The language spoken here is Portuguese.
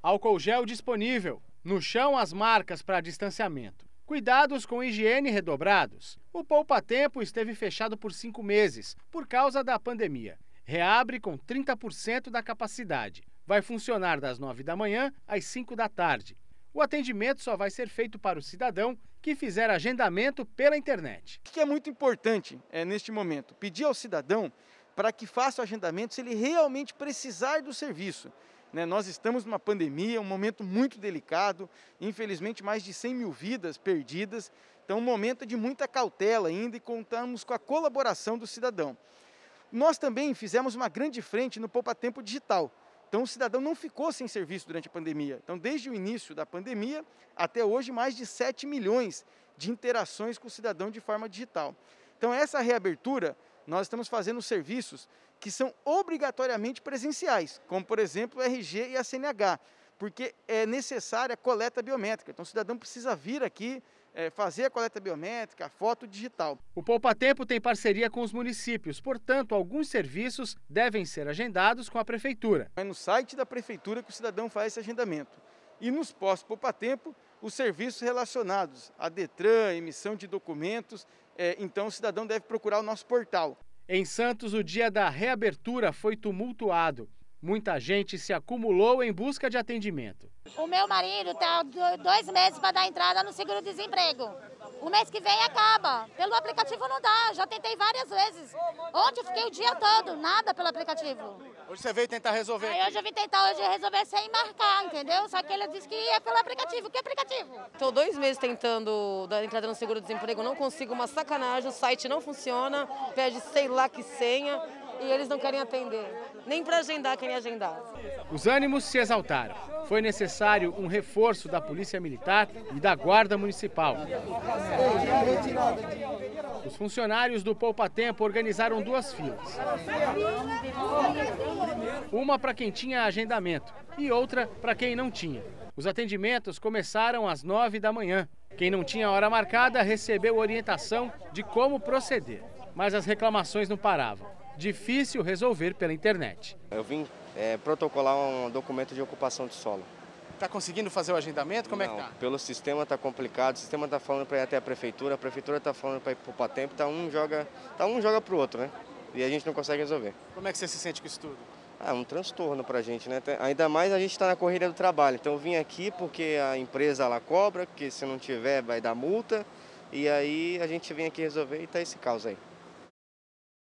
Álcool gel disponível. No chão, as marcas para distanciamento. Cuidados com higiene redobrados. O Poupa Tempo esteve fechado por 5 meses, por causa da pandemia. Reabre com 30% da capacidade. Vai funcionar das 9 da manhã às 5 da tarde. O atendimento só vai ser feito para o cidadão que fizer agendamento pela internet. O que é muito importante neste momento? Pedir ao cidadão para que faça o agendamento se ele realmente precisar do serviço. Nós estamos numa pandemia, um momento muito delicado, infelizmente mais de 100 mil vidas perdidas, então um momento de muita cautela ainda e contamos com a colaboração do cidadão. Nós também fizemos uma grande frente no Poupa Tempo Digital, então o cidadão não ficou sem serviço durante a pandemia. Então desde o início da pandemia até hoje mais de 7 milhões de interações com o cidadão de forma digital. Então essa reabertura, nós estamos fazendo serviços que são obrigatoriamente presenciais, como por exemplo o RG e a CNH, porque é necessária a coleta biométrica. Então o cidadão precisa vir aqui fazer a coleta biométrica, a foto digital. O Poupa Tempo tem parceria com os municípios, portanto alguns serviços devem ser agendados com a prefeitura. É no site da prefeitura que o cidadão faz esse agendamento. E nos postos Poupa Tempo, os serviços relacionados a Detran, emissão de documentos, então o cidadão deve procurar o nosso portal. Em Santos, o dia da reabertura foi tumultuado. Muita gente se acumulou em busca de atendimento. O meu marido está 2 meses para dar entrada no seguro-desemprego. O mês que vem acaba. Pelo aplicativo não dá, já tentei várias vezes. Ontem eu fiquei o dia todo, nada pelo aplicativo. Hoje você veio tentar resolver? Aí hoje eu vim tentar resolver sem marcar, entendeu? Só que ele disse que ia pelo aplicativo. Que aplicativo? Estou 2 meses tentando dar entrada no seguro-desemprego, não consigo, uma sacanagem, o site não funciona, pede sei lá que senha e eles não querem atender. Nem para agendar querem agendar. Os ânimos se exaltaram. Foi necessário um reforço da Polícia Militar e da Guarda Municipal. Os funcionários do Poupa Tempo organizaram 2 filas. Uma para quem tinha agendamento e outra para quem não tinha. Os atendimentos começaram às 9 da manhã. Quem não tinha hora marcada recebeu orientação de como proceder. Mas as reclamações não paravam. Difícil resolver pela internet. Eu vim protocolar um documento de ocupação de solo. Está conseguindo fazer o agendamento? Como é que está? Pelo sistema está complicado, o sistema está falando para ir até a prefeitura está falando para ir para o Poupa Tempo, um joga para o outro, né? E a gente não consegue resolver. Como é que você se sente com isso tudo? É um transtorno para a gente, né? Ainda mais a gente está na corrida do trabalho, então eu vim aqui porque a empresa lá cobra, que se não tiver vai dar multa, e aí a gente vem aqui resolver e está esse caos aí.